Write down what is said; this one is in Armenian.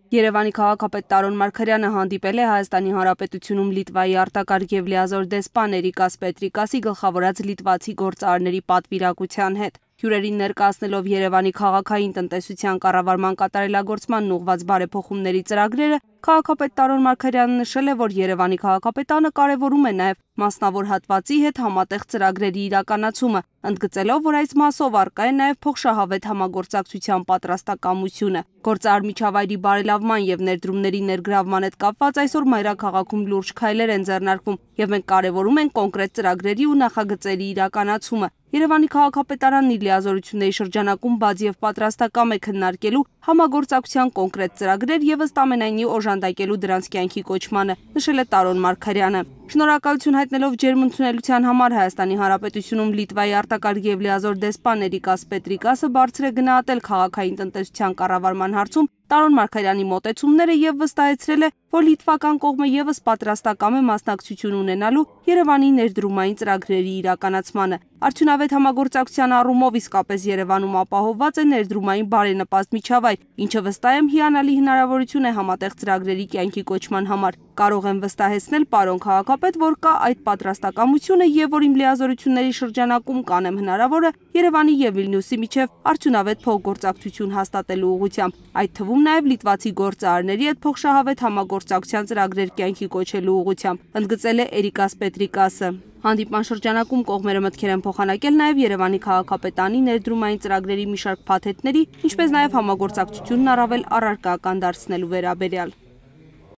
Երևանի քաղաքապետ Տարոն Մարգարյանը հանդիպել է Հայաստանի Հանրապետությունում Լիտվայի արտակարգ եւ լիազոր դեսպան Էրիկաս Պետրիկասի գլխավորած լիտվացի գործարարների պատվիրակության հետ։ Հյուրերին ներկայացնելով Երևանի քաղաքային տնտեսության կառավարման կատարելագործմանն ուղղված բարեփոխումների ծրագրերը, քաղաքապետ Տարոն Մարգարյանը նշել է, որ Երևանի քաղաքապետանը կարևորում է նաև մասնավոր հատվածի հետ համատեղ ծրագրերի իրականացումը, ընդգծելով, որ այս մասով առկա է նաև փոխշահավետ համագործակցության պատրաստակամությունը։ Գործարար միջավայրի բարելավման եւ ներդրումների ներգրավման հետ կապված այսօր մայրաքաղաքում լուրջ քայլեր են ձեռնարկվում եւ մենք կարևորում ենք կոնկրետ ծրագրերի ու նախագծերի իրականացումը։ Երևանի քաղաքապետարանն իր լիազորությունների շրջանակում բաց եւ պատրաստակամ է քննարկելու համագործակցության կոնկրետ ծրագրեր եւ ըստ ամենայնի օժանդակելու դրանց կյանքի կոչմանը, նշել է Տարոն Մարգարյանը։ Շնորհակալություն հայտնելով ջերմ ընդունելության համար Հայաստանի Հանրապետությունում Լիտվայի արտակարգ եւ լիազոր դեսպան Էրիկաս Պետրիկասը բարձր է գնահատել քաղաքային տնտեսության կառավարման հարցում Տարոն Մարգարյանի մոտեցումները եւ վստահեցրել է, որ լիտվական կողմը եւս պատրաստակամ է մասնակցություն ունենալու Երևանի ներդրումային ծրագրերի իրականացմանը։ Արդյունավետ համագործակցության առումով իսկապես Երևանում ապահովված է ներդրումային բարենպաստ միջավայր, ինչը վստահ եմ հիանալի հնարավորություն է համատեղ ծրագրերի կյանքի կոչման համար։ Կարող եմ վստահեցնել պարոն քաղաքապետ, որ կա այդ պատրաստակամությունը եւ որ իմ լիազորությունների շրջանակում կանեմ հնարավորը Երևանի եւ Վիլնյուսի միջև արդյունավետ փոխգործակցություն հաստատելու ուղղությամբ, այդ թվում նաև լիտվացի գործարարների հետ փոխշահավետ համագործակցության ծրագրեր կյանքի կոչելու ուղղությամբ, ընդգծել է Էրիկաս Պետրիկասը։ Հանդիպման շրջանակում կողմերը մտքեր են փոխանակել նաև Երևանի քաղաքապետարանի ներդրումային ծրագրերի մի շարք փաթեթների, ինչպես նաև համագործակցությունն առավել առարկական դարձնելու վերաբերյալ։